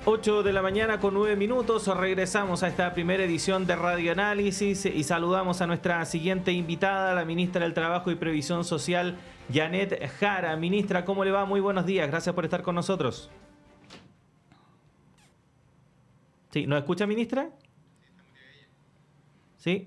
8 de la mañana con 9 minutos, regresamos a esta primera edición de Radio Análisis y saludamos a nuestra siguiente invitada, la ministra del Trabajo y Previsión Social, Janet Jara. Ministra, ¿cómo le va? Muy buenos días, gracias por estar con nosotros. ¿Sí? ¿Nos escucha, ministra? ¿Sí?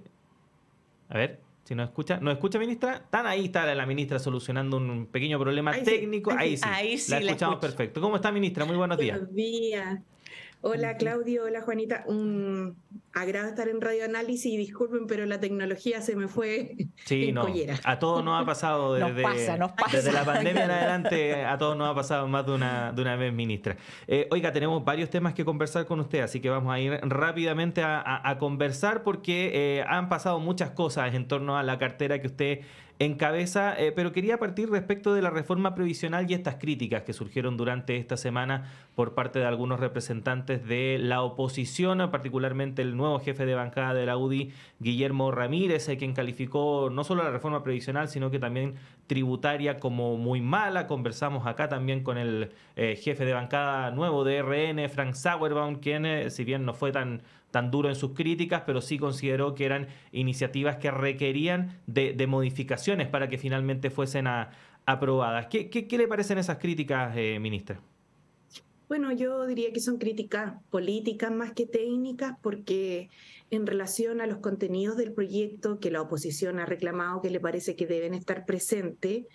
A ver, si nos escucha, ministra. Están ahí, está la ministra solucionando un pequeño problema técnico. Ahí sí, la escuchamos perfecto. ¿Cómo está, ministra? Muy buenos días. Buenos días. Hola, Claudio. Hola, Juanita. Un agrado estar en Radio Análisis y disculpen, pero la tecnología se me fue en collera. A todos nos ha pasado nos pasa. Desde la pandemia en adelante, a todos nos ha pasado más de una vez, ministra. Oiga, tenemos varios temas que conversar con usted, así que vamos a ir rápidamente a conversar porque han pasado muchas cosas en torno a la cartera que usted encabeza, pero quería partir respecto de la reforma previsional y estas críticas que surgieron durante esta semana por parte de algunos representantes de la oposición, particularmente el nuevo jefe de bancada de la UDI, Guillermo Ramírez, quien calificó no solo la reforma previsional, sino que también tributaria como muy mala. Conversamos acá también con el jefe de bancada nuevo de RN, Frank Sauerbaum, quien, si bien no fue tan duro en sus críticas, pero sí consideró que eran iniciativas que requerían de modificaciones para que finalmente fuesen aprobadas. ¿Qué le parecen esas críticas, ministra? Bueno, yo diría que son críticas políticas más que técnicas, porque en relación a los contenidos del proyecto que la oposición ha reclamado que le parece que deben estar presentes,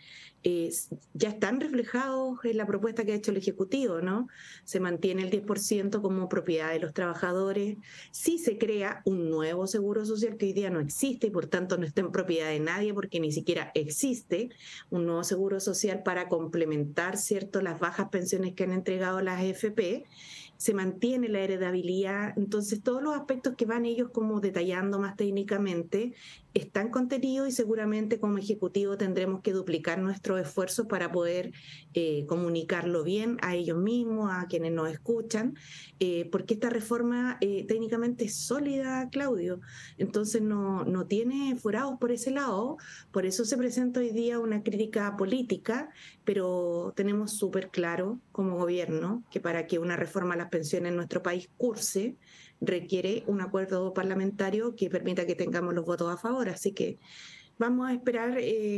ya están reflejados en la propuesta que ha hecho el Ejecutivo, ¿no? Se mantiene el 10% como propiedad de los trabajadores. Sí se crea un nuevo seguro social que hoy día no existe y por tanto no está en propiedad de nadie porque ni siquiera existe un nuevo seguro social para complementar, ¿cierto?, las bajas pensiones que han entregado las AFP. Se mantiene la heredabilidad. Entonces todos los aspectos que van ellos como detallando más técnicamente están contenidos y seguramente como Ejecutivo tendremos que duplicar nuestros esfuerzos para poder comunicarlo bien a ellos mismos, a quienes nos escuchan, porque esta reforma técnicamente es sólida, Claudio. Entonces no tiene furados por ese lado. Por eso se presenta hoy día una crítica política, pero tenemos súper claro como gobierno que para que una reforma a las pensiones en nuestro país curse, requiere un acuerdo parlamentario que permita que tengamos los votos a favor. Así que vamos a esperar,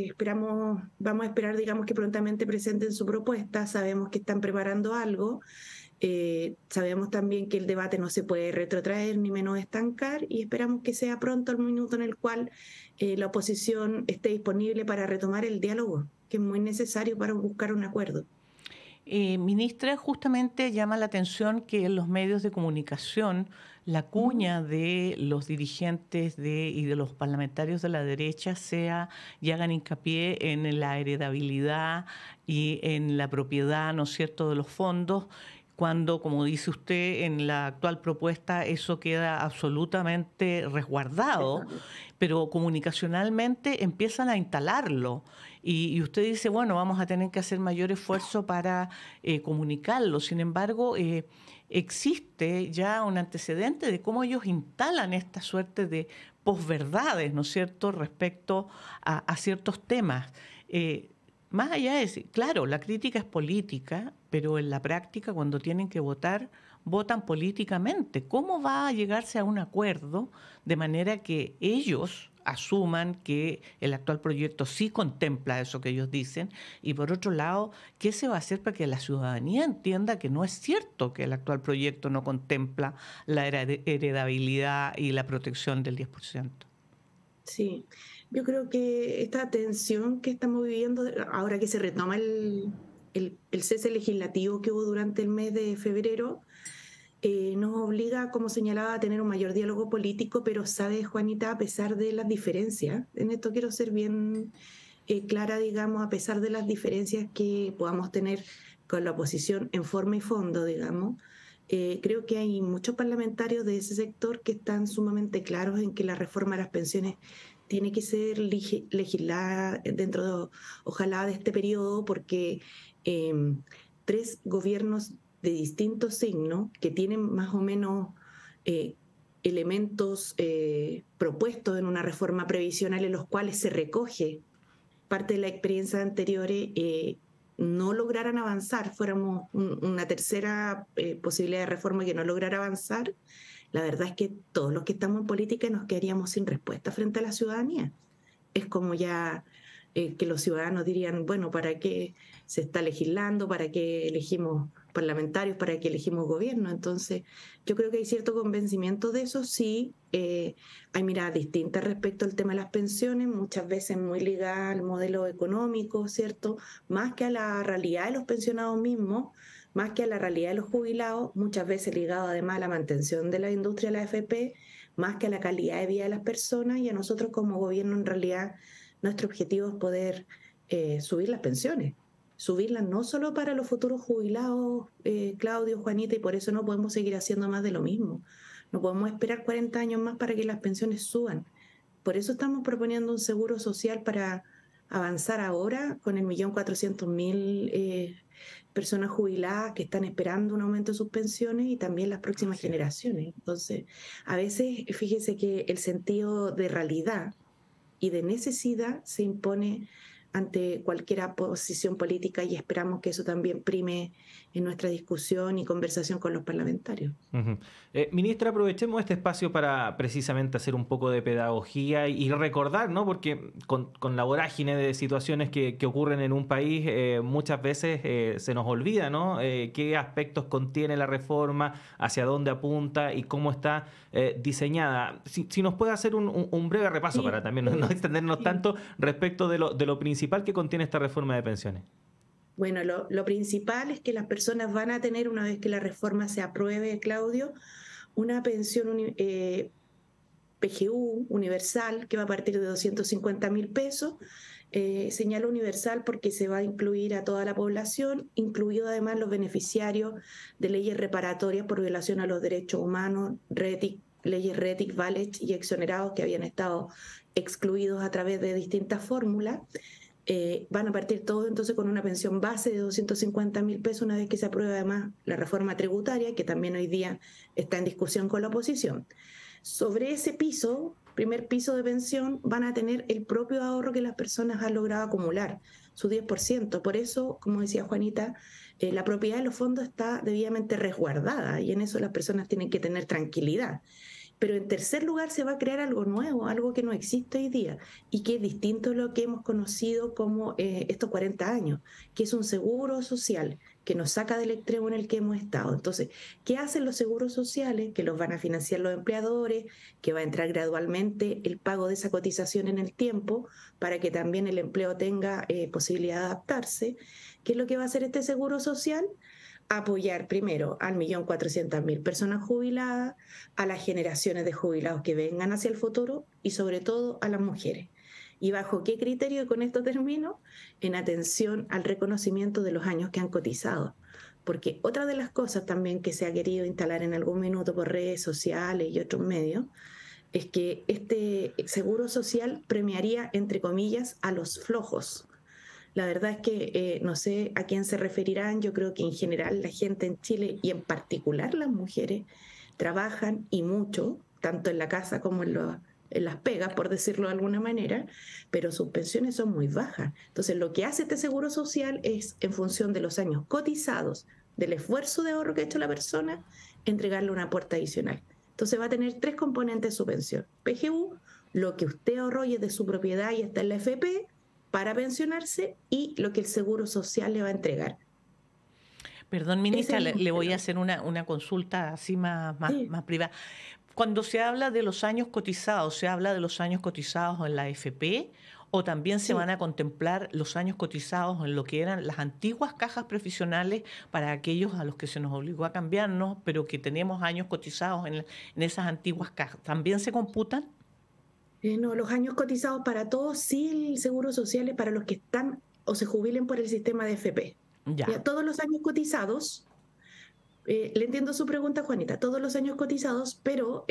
digamos, que prontamente presenten su propuesta. Sabemos que están preparando algo. Sabemos también que el debate no se puede retrotraer ni menos estancar y esperamos que sea pronto el minuto en el cual la oposición esté disponible para retomar el diálogo, que es muy necesario para buscar un acuerdo. Ministra, justamente llama la atención que en los medios de comunicación la cuña de los dirigentes y de los parlamentarios de la derecha y hagan hincapié en la heredabilidad y en la propiedad, ¿no es cierto?, de los fondos, cuando, como dice usted, en la actual propuesta eso queda absolutamente resguardado, pero comunicacionalmente empiezan a instalarlo. Y usted dice, bueno, vamos a tener que hacer mayor esfuerzo para comunicarlo. Sin embargo, existe ya un antecedente de cómo ellos instalan esta suerte de posverdades, ¿no es cierto?, respecto a ciertos temas. Más allá de decir, claro, la crítica es política, pero en la práctica, cuando tienen que votar, votan políticamente. ¿Cómo va a llegarse a un acuerdo de manera que ellos asuman que el actual proyecto sí contempla eso que ellos dicen? Y por otro lado, ¿qué se va a hacer para que la ciudadanía entienda que no es cierto que el actual proyecto no contempla la heredabilidad y la protección del 10%? Sí, yo creo que esta tensión que estamos viviendo, ahora que se retoma el cese legislativo que hubo durante el mes de febrero, nos obliga, como señalaba, a tener un mayor diálogo político, pero sabes, Juanita, a pesar de las diferencias, en esto quiero ser bien clara, digamos, a pesar de las diferencias que podamos tener con la oposición en forma y fondo, digamos, creo que hay muchos parlamentarios de ese sector que están sumamente claros en que la reforma de las pensiones tiene que ser legislada dentro, ojalá, de este periodo, porque 3 gobiernos de distintos signos que tienen más o menos elementos propuestos en una reforma previsional en los cuales se recoge parte de la experiencia anterior, no lograran avanzar, fuéramos una tercera posibilidad de reforma que no lograra avanzar, la verdad es que todos los que estamos en política nos quedaríamos sin respuesta frente a la ciudadanía. Es como ya que los ciudadanos dirían, bueno, ¿para qué se está legislando? ¿Para qué elegimos parlamentarios? ¿Para qué elegimos gobierno? Entonces, yo creo que hay cierto convencimiento de eso, sí. Hay miradas distintas respecto al tema de las pensiones, muchas veces muy ligadas al modelo económico, ¿cierto? Más que a la realidad de los pensionados mismos, más que a la realidad de los jubilados, muchas veces ligado además a la mantención de la industria de la AFP, más que a la calidad de vida de las personas, y a nosotros como gobierno en realidad nuestro objetivo es poder subir las pensiones, subirlas no solo para los futuros jubilados, Claudio, Juanita, y por eso no podemos seguir haciendo más de lo mismo. No podemos esperar 40 años más para que las pensiones suban. Por eso estamos proponiendo un seguro social para avanzar ahora con el 1.400.000 personas jubiladas que están esperando un aumento de sus pensiones, y también las próximas generaciones. Entonces, a veces, fíjese que el sentido de realidad y de necesidad se impone ante cualquier posición política, y esperamos que eso también prime en nuestra discusión y conversación con los parlamentarios. Ministra, aprovechemos este espacio para precisamente hacer un poco de pedagogía y recordar, ¿no? Porque con la vorágine de situaciones que ocurren en un país, muchas veces se nos olvida, ¿no? Qué aspectos contiene la reforma, hacia dónde apunta y cómo está diseñada. Si nos puede hacer un breve repaso para también no extendernos tanto respecto de lo principal que contiene esta reforma de pensiones. Bueno, lo principal es que las personas van a tener, una vez que la reforma se apruebe, Claudio, una pensión PGU universal que va a partir de 250.000 pesos. Señalo universal porque se va a incluir a toda la población, incluido además los beneficiarios de leyes reparatorias por violación a los derechos humanos, leyes RETIC, VALEC y exonerados que habían estado excluidos a través de distintas fórmulas. Van a partir todos entonces con una pensión base de 250.000 pesos una vez que se apruebe además la reforma tributaria, que también hoy día está en discusión con la oposición. Sobre ese piso, primer piso de pensión, van a tener el propio ahorro que las personas han logrado acumular, su 10%. Por eso, como decía Juanita, la propiedad de los fondos está debidamente resguardada, y en eso las personas tienen que tener tranquilidad. Pero en tercer lugar se va a crear algo nuevo, algo que no existe hoy día y que es distinto a lo que hemos conocido como estos 40 años, que es un seguro social que nos saca del extremo en el que hemos estado. Entonces, ¿qué hacen los seguros sociales? Que los van a financiar los empleadores, que va a entrar gradualmente el pago de esa cotización en el tiempo para que también el empleo tenga posibilidad de adaptarse. ¿Qué es lo que va a hacer este seguro social? Apoyar primero al 1.400.000 personas jubiladas, a las generaciones de jubilados que vengan hacia el futuro y sobre todo a las mujeres. ¿Y bajo qué criterio? Y con esto termino, en atención al reconocimiento de los años que han cotizado. Porque otra de las cosas también que se ha querido instalar en algún minuto por redes sociales y otros medios es que este seguro social premiaría, entre comillas, a los flojos. La verdad es que no sé a quién se referirán. Yo creo que en general la gente en Chile, y en particular las mujeres, trabajan y mucho, tanto en la casa como en las pegas, por decirlo de alguna manera, pero sus pensiones son muy bajas. Entonces, lo que hace este seguro social es, en función de los años cotizados, del esfuerzo de ahorro que ha hecho la persona, entregarle un aporte adicional. Entonces, va a tener 3 componentes de su pensión: PGU, lo que usted ahorró y es de su propiedad y está en la FP para pensionarse, y lo que el Seguro Social le va a entregar. Perdón, ministra, le voy a hacer una consulta así más privada. Cuando se habla de los años cotizados, ¿se habla de los años cotizados en la AFP o también se van a contemplar los años cotizados en lo que eran las antiguas cajas profesionales para aquellos a los que se nos obligó a cambiarnos, pero que tenemos años cotizados en esas antiguas cajas? ¿También se computan? No, los años cotizados para todos, sí, el Seguro Social es para los que están o se jubilen por el sistema de FP. Ya, todos los años cotizados, le entiendo su pregunta, Juanita, todos los años cotizados, pero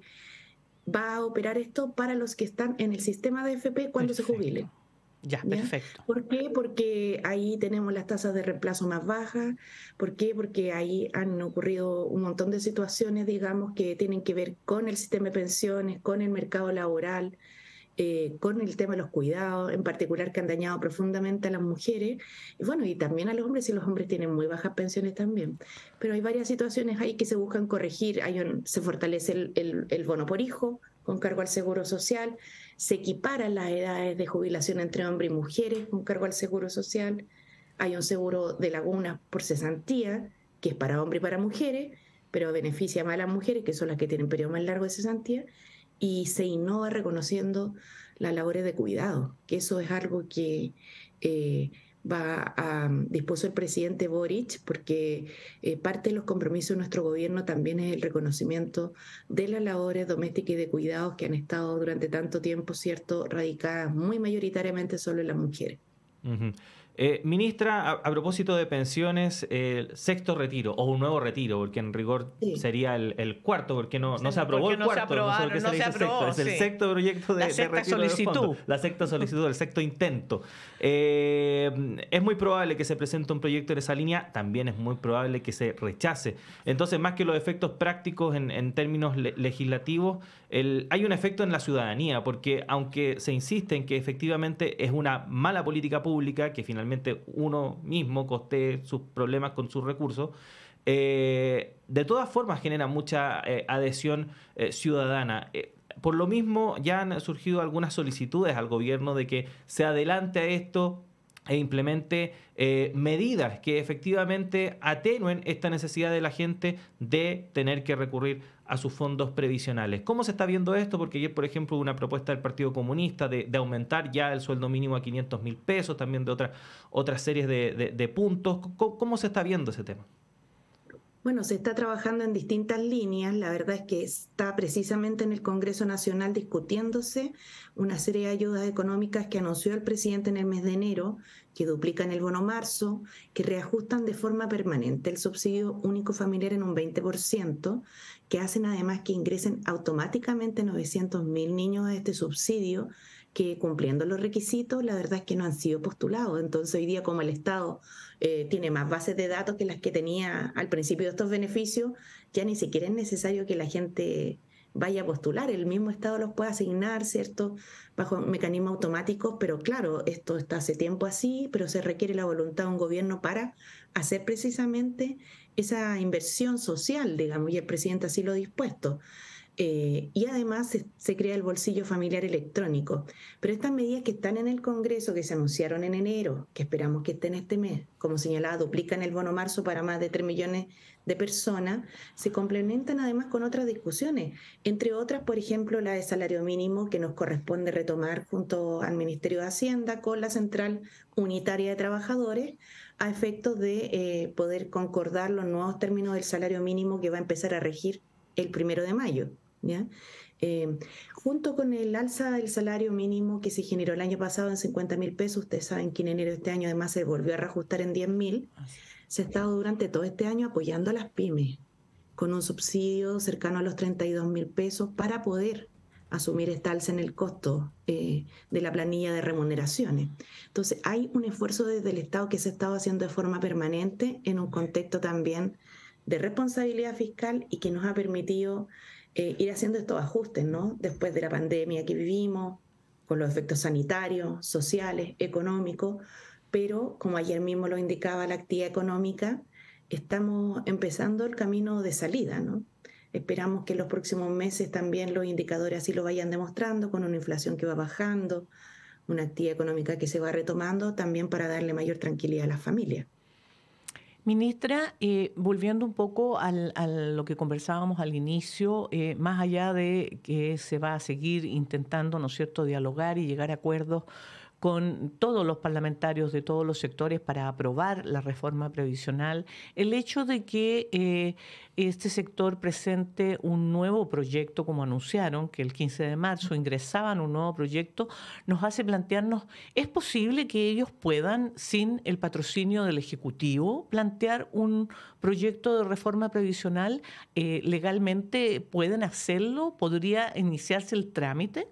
va a operar esto para los que están en el sistema de FP cuando se jubilen. Ya, perfecto. ¿Por qué? Porque ahí tenemos las tasas de reemplazo más bajas. ¿Por qué? Porque ahí han ocurrido un montón de situaciones, digamos, que tienen que ver con el sistema de pensiones, con el mercado laboral, con el tema de los cuidados, en particular que han dañado profundamente a las mujeres, y bueno, y también a los hombres, y los hombres tienen muy bajas pensiones también. Pero hay varias situaciones ahí que se buscan corregir. Se fortalece el bono por hijo, con cargo al seguro social, se equiparan las edades de jubilación entre hombres y mujeres, con cargo al seguro social, hay un seguro de lagunas por cesantía, que es para hombres y para mujeres, pero beneficia más a las mujeres, que son las que tienen periodo más largo de cesantía, y se innova reconociendo las labores de cuidado, que eso es algo que dispuso el presidente Boric, porque parte de los compromisos de nuestro gobierno también es el reconocimiento de las labores domésticas y de cuidados que han estado durante tanto tiempo, ¿cierto?, radicadas muy mayoritariamente solo en las mujeres. Uh-huh. Ministra, a propósito de pensiones, el sexto retiro o un nuevo retiro, porque en rigor sería el cuarto, porque no se aprobó el cuarto, no sé por qué se le dice sexto, es el sexto proyecto de retiro del fondo, la sexta solicitud, el sexto intento. Es muy probable que se presente un proyecto en esa línea, también es muy probable que se rechace. Entonces, más que los efectos prácticos en términos legislativos, hay un efecto en la ciudadanía, porque aunque se insiste en que efectivamente es una mala política pública, que finalmente uno mismo costee sus problemas con sus recursos, de todas formas genera mucha adhesión ciudadana. Por lo mismo, ya han surgido algunas solicitudes al gobierno de que se adelante a esto e implemente medidas que efectivamente atenúen esta necesidad de la gente de tener que recurrir a sus fondos previsionales. ¿Cómo se está viendo esto? Porque ayer, por ejemplo, hubo una propuesta del Partido Comunista de aumentar ya el sueldo mínimo a 500.000 pesos, también de otras series de puntos. ¿Cómo se está viendo ese tema? Bueno, se está trabajando en distintas líneas. La verdad es que está precisamente en el Congreso Nacional discutiéndose una serie de ayudas económicas que anunció el presidente en el mes de enero, que duplican el bono marzo, que reajustan de forma permanente el subsidio único familiar en un 20%, que hacen además que ingresen automáticamente 900.000 niños a este subsidio, que cumpliendo los requisitos, la verdad es que no han sido postulados. Entonces, hoy día, como el Estado tiene más bases de datos que las que tenía al principio de estos beneficios, ya ni siquiera es necesario que la gente vaya a postular. El mismo Estado los puede asignar, ¿cierto?, bajo mecanismos automáticos, pero claro, esto está hace tiempo así, pero se requiere la voluntad de un gobierno para hacer precisamente esa inversión social, digamos, y el presidente así lo ha dispuesto. Y además se crea el bolsillo familiar electrónico. Pero estas medidas que están en el Congreso, que se anunciaron en enero, que esperamos que estén este mes, como señalaba, duplican el bono marzo para más de 3 millones de personas, se complementan además con otras discusiones, entre otras, por ejemplo, la de salario mínimo, que nos corresponde retomar junto al Ministerio de Hacienda con la Central Unitaria de Trabajadores, a efectos de poder concordar los nuevos términos del salario mínimo que va a empezar a regir el 1 de mayo. ¿Ya? Junto con el alza del salario mínimo que se generó el año pasado en 50.000 pesos, ustedes saben que en enero de este año además se volvió a reajustar en 10.000, se ha estado durante todo este año apoyando a las pymes con un subsidio cercano a los 32.000 pesos para poder asumir esta alza en el costo de la planilla de remuneraciones. Entonces hay un esfuerzo desde el Estado que se ha estado haciendo de forma permanente en un contexto también de responsabilidad fiscal y que nos ha permitido ir haciendo estos ajustes, ¿no?, después de la pandemia que vivimos, con los efectos sanitarios, sociales, económicos, pero como ayer mismo lo indicaba la actividad económica, estamos empezando el camino de salida, ¿no? Esperamos que en los próximos meses también los indicadores así lo vayan demostrando, con una inflación que va bajando, una actividad económica que se va retomando, también para darle mayor tranquilidad a las familias. Ministra, volviendo un poco a lo que conversábamos al inicio, más allá de que se va a seguir intentando, ¿no es cierto?, dialogar y llegar a acuerdos con todos los parlamentarios de todos los sectores para aprobar la reforma previsional, el hecho de que este sector presente un nuevo proyecto, como anunciaron, que el 15 de marzo ingresaban un nuevo proyecto, nos hace plantearnos, ¿es posible que ellos puedan, sin el patrocinio del Ejecutivo, plantear un proyecto de reforma previsional? ¿Legalmente pueden hacerlo? ¿Podría iniciarse el trámite?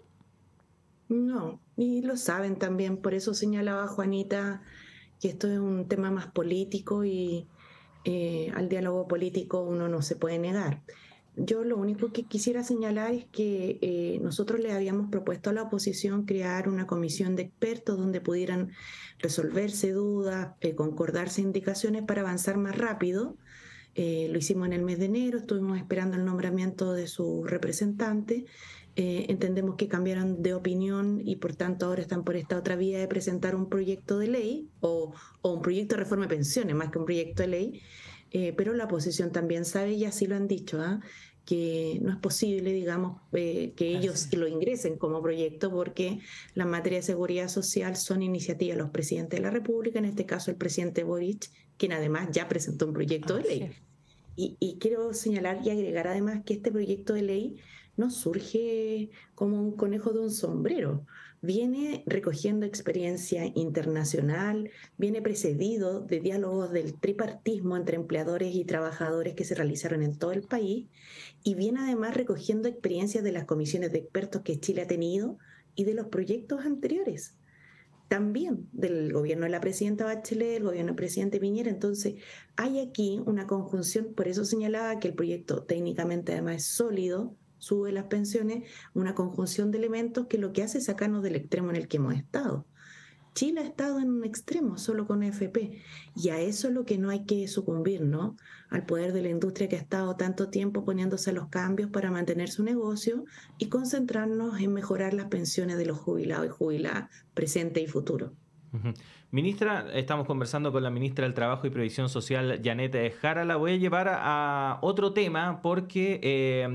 No, y lo saben también, por eso señalaba Juanita que esto es un tema más político y al diálogo político uno no se puede negar. Yo lo único que quisiera señalar es que nosotros le habíamos propuesto a la oposición crear una comisión de expertos donde pudieran resolverse dudas, concordarse indicaciones para avanzar más rápido. Lo hicimos en el mes de enero, estuvimos esperando el nombramiento de su representante. Entendemos que cambiaron de opinión y por tanto ahora están por esta otra vía de presentar un proyecto de ley o un proyecto de reforma de pensiones más que un proyecto de ley. Pero la oposición también sabe, y así lo han dicho, que no es posible, digamos, que ellos lo ingresen como proyecto porque la materia de seguridad social son iniciativas de los presidentes de la República, en este caso el presidente Boric, quien además ya presentó un proyecto de ley. Y quiero señalar y agregar además que este proyecto de ley no surge como un conejo de un sombrero. Viene recogiendo experiencia internacional, viene precedido de diálogos del tripartismo entre empleadores y trabajadores que se realizaron en todo el país y viene además recogiendo experiencias de las comisiones de expertos que Chile ha tenido y de los proyectos anteriores. También del gobierno de la presidenta Bachelet, el gobierno del presidente Piñera. Entonces, hay aquí una conjunción, por eso señalaba que el proyecto técnicamente además es sólido, sube las pensiones, una conjunción de elementos que lo que hace es sacarnos del extremo en el que hemos estado. Chile ha estado en un extremo solo con AFP y a eso es lo que no hay que sucumbir, ¿no? Al poder de la industria que ha estado tanto tiempo poniéndose a los cambios para mantener su negocio y concentrarnos en mejorar las pensiones de los jubilados y jubiladas presente y futuro. Ministra, estamos conversando con la ministra del Trabajo y Previsión Social, Janet Jara. La voy a llevar a otro tema porque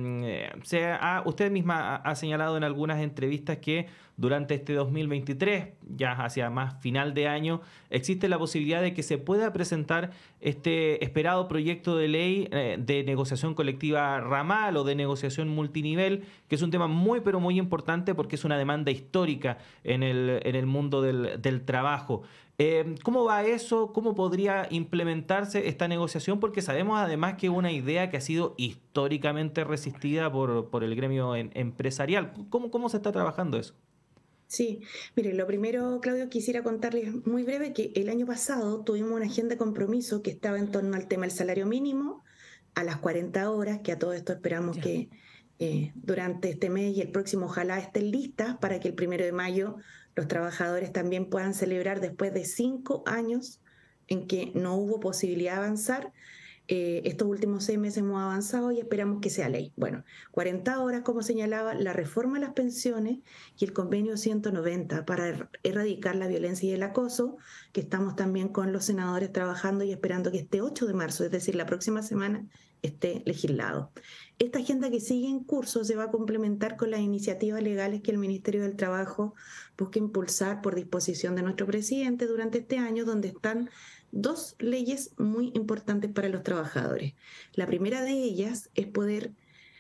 usted misma ha señalado en algunas entrevistas que durante este 2023, ya hacia más final de año, existe la posibilidad de que se pueda presentar este esperado proyecto de ley de negociación colectiva ramal o de negociación multinivel, que es un tema muy, pero muy importante porque es una demanda histórica en el mundo del trabajo. ¿Cómo va eso? ¿Cómo podría implementarse esta negociación? Porque sabemos además que es una idea que ha sido históricamente resistida por el gremio empresarial. ¿Cómo se está trabajando eso? Sí, mire, lo primero, Claudio, quisiera contarles muy breve que el año pasado tuvimos una agenda de compromiso que estaba en torno al tema del salario mínimo a las 40 horas, que a todo esto esperamos que durante este mes y el próximo ojalá estén listas para que el 1 de mayo los trabajadores también puedan celebrar después de 5 años en que no hubo posibilidad de avanzar. Estos últimos 6 meses hemos avanzado y esperamos que sea ley. Bueno, 40 horas, como señalaba, la reforma de las pensiones y el convenio 190 para erradicar la violencia y el acoso, que estamos también con los senadores trabajando y esperando que este 8 de marzo, es decir, la próxima semana, esté legislado. Esta agenda que sigue en curso se va a complementar con las iniciativas legales que el Ministerio del Trabajo busca impulsar por disposición de nuestro presidente durante este año, donde están 2 leyes muy importantes para los trabajadores. La primera de ellas es poder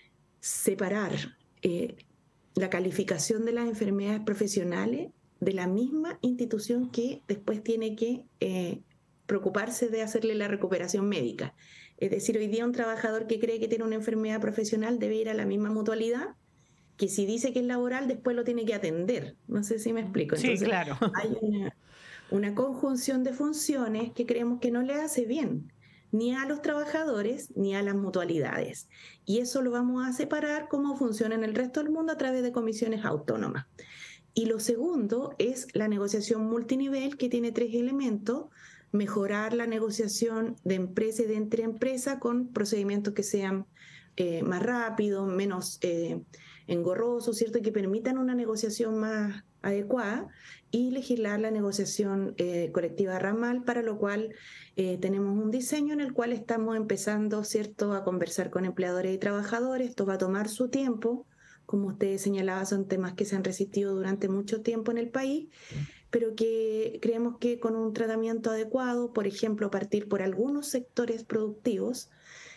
separar la calificación de las enfermedades profesionales de la misma institución que después tiene que preocuparse de hacerle la recuperación médica. Es decir, hoy día un trabajador que cree que tiene una enfermedad profesional debe ir a la misma mutualidad que si dice que es laboral después lo tiene que atender. No sé si me explico. Entonces, sí, claro. Hay una conjunción de funciones que creemos que no le hace bien ni a los trabajadores ni a las mutualidades. Y eso lo vamos a separar como funciona en el resto del mundo a través de comisiones autónomas. Y lo segundo es la negociación multinivel, que tiene 3 elementos: mejorar la negociación de empresa y de entre empresa con procedimientos que sean más rápidos, menos engorrosos, ¿cierto? Y que permitan una negociación más adecuada, y legislar la negociación colectiva ramal, para lo cual tenemos un diseño en el cual estamos empezando, ¿cierto?, a conversar con empleadores y trabajadores. Esto va a tomar su tiempo. Como ustedes señalaban, son temas que se han resistido durante mucho tiempo en el país, pero que creemos que con un tratamiento adecuado, por ejemplo, partir por algunos sectores productivos,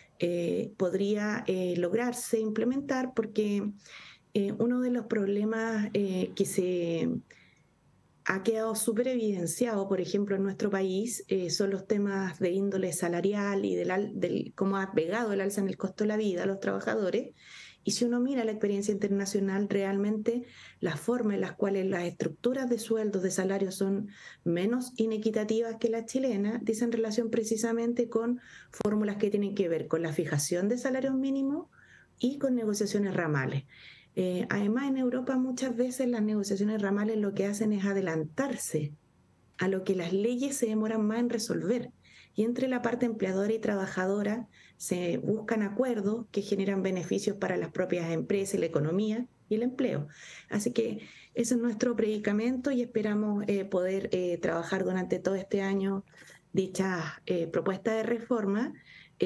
podría lograrse implementar, porque uno de los problemas que se ha quedado súper evidenciado, por ejemplo, en nuestro país, son los temas de índole salarial y del cómo ha pegado el alza en el costo de la vida a los trabajadores. Y si uno mira la experiencia internacional, realmente las formas en las cuales las estructuras de sueldos, de salarios son menos inequitativas que las chilenas, dicen relación precisamente con fórmulas que tienen que ver con la fijación de salarios mínimos y con negociaciones ramales. Además, en Europa muchas veces las negociaciones ramales lo que hacen es adelantarse a lo que las leyes se demoran más en resolver. Y entre la parte empleadora y trabajadora se buscan acuerdos que generan beneficios para las propias empresas, la economía y el empleo. Así que ese es nuestro predicamento y esperamos poder trabajar durante todo este año dichas propuestas de reforma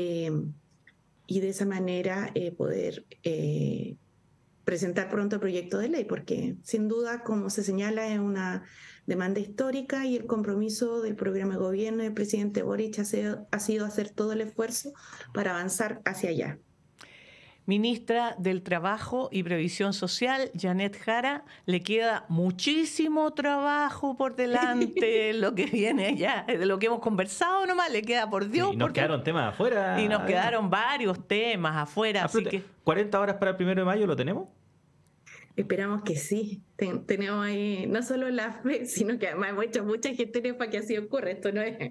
y de esa manera poder presentar pronto el proyecto de ley, porque sin duda, como se señala, es una demanda histórica y el compromiso del programa de gobierno del presidente Boric ha sido hacer todo el esfuerzo para avanzar hacia allá. Ministra del Trabajo y Previsión Social, Janet Jara, le queda muchísimo trabajo por delante, lo que viene ya, de lo que hemos conversado nomás, le queda por Dios. Y nos quedaron temas afuera. Y nos quedaron varios temas afuera, así que... 40 horas para el 1 de mayo, ¿lo tenemos? Esperamos que sí. Tenemos ahí no solo la fe, sino que además hemos hecho muchas gestiones para que así ocurra. Esto no es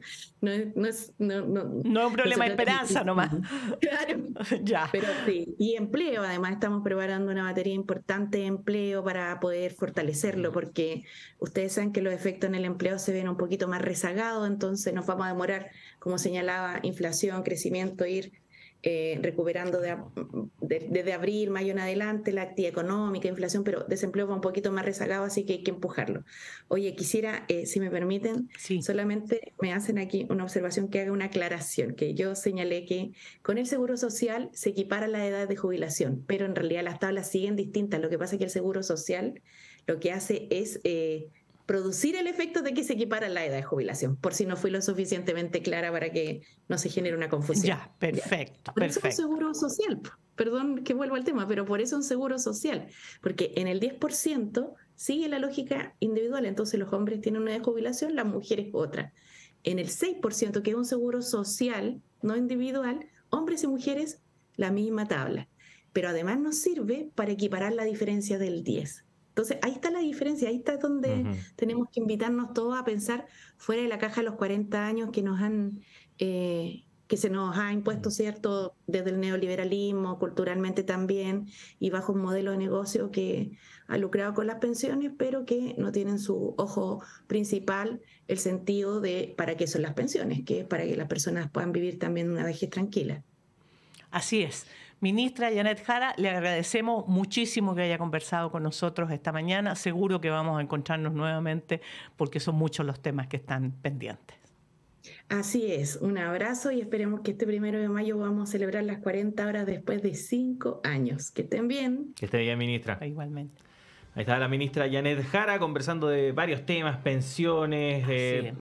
un problema de esperanza nomás. Claro. Ya. Pero sí. Y empleo, además estamos preparando una materia importante de empleo para poder fortalecerlo, porque ustedes saben que los efectos en el empleo se ven un poquito más rezagados, entonces nos vamos a demorar, como señalaba, inflación, crecimiento, ir recuperando desde abril, mayo en adelante la actividad económica, inflación, pero desempleo va un poquito más rezagado, así que hay que empujarlo. Oye, quisiera, si me permiten, solamente me hacen aquí una observación que haga una aclaración, que yo señalé que con el Seguro Social se equipara la edad de jubilación, pero en realidad las tablas siguen distintas. Lo que pasa es que el Seguro Social lo que hace es producir el efecto de que se equipara la edad de jubilación, por si no fui lo suficientemente clara para que no se genere una confusión. Ya, perfecto. Por eso un seguro social, perdón que vuelvo al tema, pero por eso un seguro social, porque en el 10% sigue la lógica individual, entonces los hombres tienen una de jubilación, las mujeres otra. En el 6%, que es un seguro social, no individual, hombres y mujeres, la misma tabla. Pero además nos sirve para equiparar la diferencia del 10%. Entonces, ahí está la diferencia, ahí está donde tenemos que invitarnos todos a pensar fuera de la caja de los 40 años que nos han, que se nos ha impuesto, ¿cierto?, desde el neoliberalismo, culturalmente también, y bajo un modelo de negocio que ha lucrado con las pensiones, pero que no tienen su ojo principal el sentido de para qué son las pensiones, que es para que las personas puedan vivir también una vejez tranquila. Así es. Ministra Janet Jara, le agradecemos muchísimo que haya conversado con nosotros esta mañana. Seguro que vamos a encontrarnos nuevamente porque son muchos los temas que están pendientes. Así es, un abrazo y esperemos que este 1 de mayo vamos a celebrar las 40 horas después de 5 años. Que estén bien. Que esté bien, ministra. Igualmente. Ahí está la ministra Janet Jara conversando de varios temas, pensiones,